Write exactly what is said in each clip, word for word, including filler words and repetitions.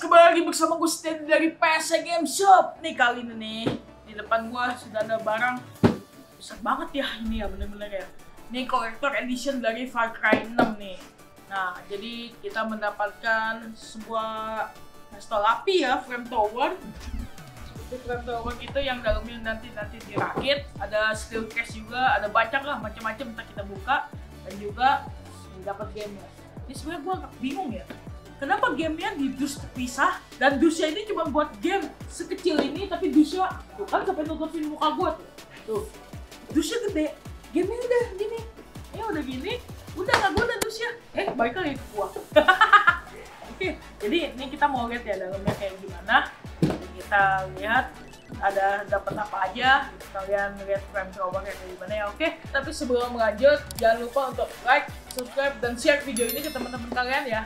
kembali lagi bersama gue Stan dari P S Game Shop. Nih kali ini nih, di depan gue sudah ada barang besar banget ya ini ya, bener-bener ya. Ini collector edition dari Far Cry enam nih. Nah, jadi kita mendapatkan sebuah pistol api ya, flame tower. Seperti flame tower itu yang dalamnya nanti nanti dirakit. Ada steel case juga, ada banyak lah macam-macam. Ntar kita buka dan juga dapat game. Ini sebenarnya gue agak bingung ya. Kenapa gamenya di dus terpisah dan dusnya ini cuma buat game sekecil ini, tapi dusnya tuh kan sampai nutupin muka gua tuh. Tuh, dusnya gede, gamenya udah gini, ya udah gini, udah nggak guna dusnya. Eh, balik lagi ke gua. Oke, jadi ini kita mau lihat ya dalamnya kayak gimana. Jadi kita lihat ada dapat apa aja. Kalian lihat frame cover kayak gimana ya. Oke, tapi sebelum lanjut jangan lupa untuk like, subscribe dan share video ini ke teman-teman kalian ya.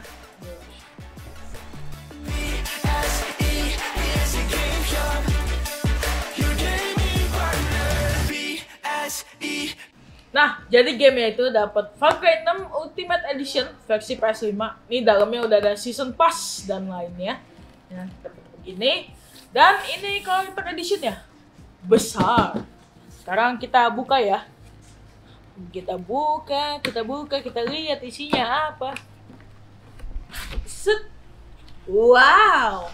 Nah, jadi gamenya itu dapat Far Cry enam Ultimate Edition versi P S lima. Ini dalamnya udah ada season pass dan lainnya. Ya, seperti begini. Dan ini collector edition ya, besar. Sekarang kita buka ya. Kita buka, kita buka, kita lihat isinya apa. Set. Wow.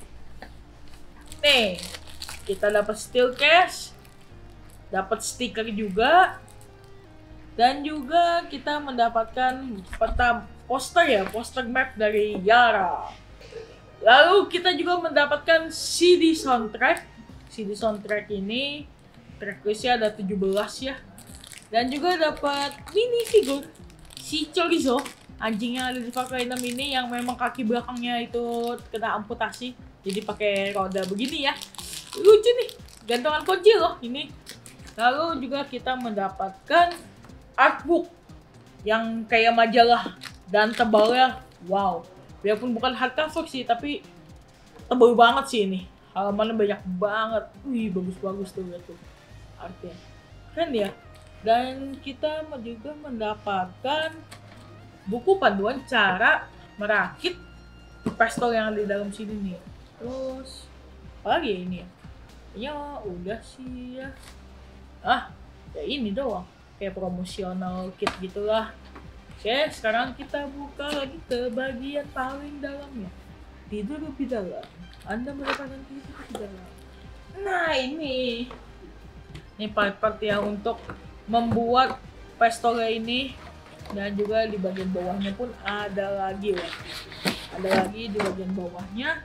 Nih, kita dapat steel case, dapat stiker juga. Dan juga kita mendapatkan peta poster ya, poster map dari Yara. Lalu kita juga mendapatkan C D soundtrack. C D soundtrack ini tracklistnya ada tujuh belas ya. Dan juga dapat mini figur si Chorizo, anjing yang ada di Far Cry enam ini yang memang kaki belakangnya itu kena amputasi. Jadi pakai roda begini ya. Lucu nih, gantungan kunci loh ini. Lalu juga kita mendapatkan artbook yang kayak majalah dan tebalnya wow, biarpun bukan hardcover sih tapi tebal banget sih ini, halamannya banyak banget. Wih, bagus-bagus tuh lihat tuh artnya, keren ya. Dan kita juga mendapatkan buku panduan cara merakit pistol yang ada di dalam sini nih. Terus apa lagi ya ini ya, ya udah sih ya, ah ya ini doang, kayak promosional kit gitulah. Oke, sekarang kita buka lagi ke bagian paling dalamnya. Tidur lebih dalam, Anda mendapatkan tidur lebih dalam. Nah ini ini part-part yang untuk membuat pistolnya ini. Dan juga di bagian bawahnya pun ada lagi ya, ada lagi di bagian bawahnya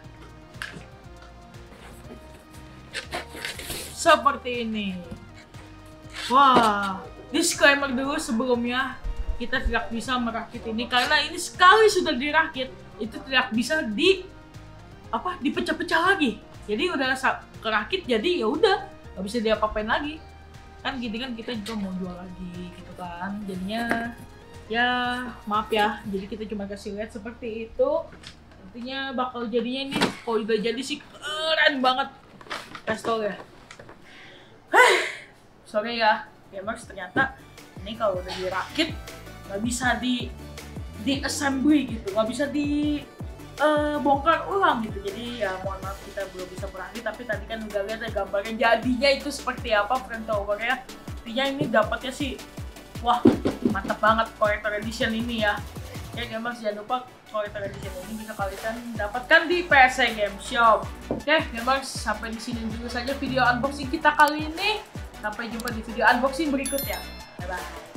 seperti ini. Wah, disclaimer dulu sebelumnya, kita tidak bisa merakit ini karena ini sekali sudah dirakit itu tidak bisa di apa dipecah-pecah lagi. Jadi udah kerakit, jadi ya udah nggak bisa diapa-apain lagi. Kan gini kan kita juga mau jual lagi gitu kan. Jadinya ya maaf ya. Jadi kita cuma kasih lihat seperti itu. Nantinya bakal jadinya ini kalau udah jadi sih keren banget pistolnya. Sorry ya, gamers, ternyata ini kalau udah dirakit nggak bisa di di assembly gitu, nggak bisa di uh, bongkar ulang gitu. Jadi ya mohon maaf kita belum bisa merakit, tapi tadi kan udah lihat ya gambarnya jadinya itu seperti apa frame towernya. Intinya ini dapatnya sih wah mantap banget collector edition ini ya. Oke gamers, jangan lupa collector edition ini bisa kalian dapatkan di P S Game Shop. Oke gamers, sampai di sini dulu saja video unboxing kita kali ini. Sampai jumpa di video unboxing berikutnya. Bye bye.